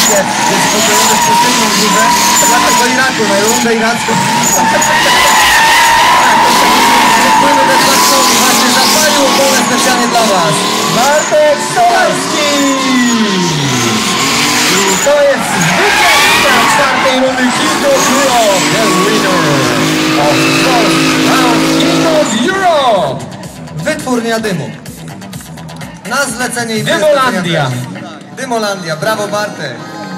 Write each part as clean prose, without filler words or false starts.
Oczywiście jest pokrojony w przystępną górę. Dlatego Iraku, na rundę iracką. Płyny desantowni właśnie zapalił opłonę specjalnie dla was. Bartek Stolarski! I to jest zwycięzca czwartej rundy King of Europe, the winner of first round King of Europe! Wytwórnia dymu. Na zlecenie i Dymolandia. Dymolandia, brawo Bartek.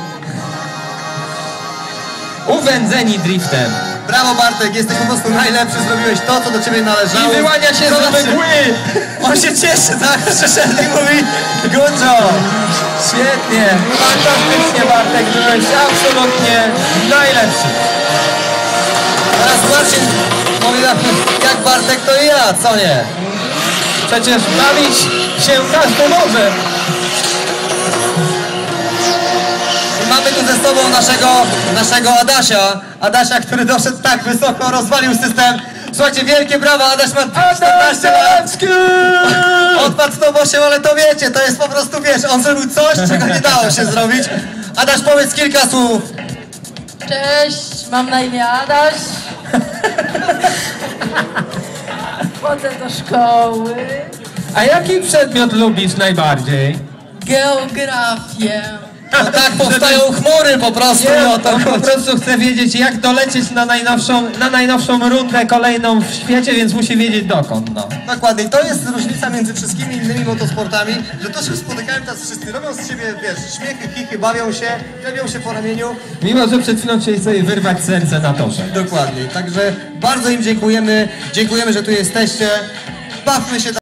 Uwędzeni driftem. Brawo Bartek, jesteś po prostu najlepszy, zrobiłeś to, co do ciebie należało. I wyłania się z mgły. On się cieszy, tak? Przyszedł i mówi good job. Świetnie, fantastycznie Bartek, byłeś absolutnie najlepszy. Teraz Marcin mówi jak Bartek to i ja, co nie? Przecież bawić się każdy może. I mamy tu ze sobą naszego Adasia, który doszedł tak wysoko, rozwalił system. Słuchajcie, wielkie brawa, Adaś ma 14 lat. Odpadł z tą osią, ale to wiecie, to jest po prostu, wiesz, on zrobił coś, czego nie dało się zrobić. Adaś, powiedz kilka słów. Cześć, mam na imię Adaś. Chodzę do szkoły. A jaki przedmiot lubisz najbardziej? Geografię. No tak powstają chmury po prostu. Nie, No to on po prostu chce wiedzieć, jak dolecieć na najnowszą rundę kolejną w świecie, więc musi wiedzieć dokąd, no. dokładnie. I to jest różnica między wszystkimi innymi motosportami, że to się spotykają teraz wszyscy, robią z siebie, wiesz, śmiechy, chichy, bawią się po ramieniu. Mimo, że przed chwilą chcieli sobie wyrwać serce na torze. Dokładnie. Także bardzo im dziękujemy, że tu jesteście. Bawmy się.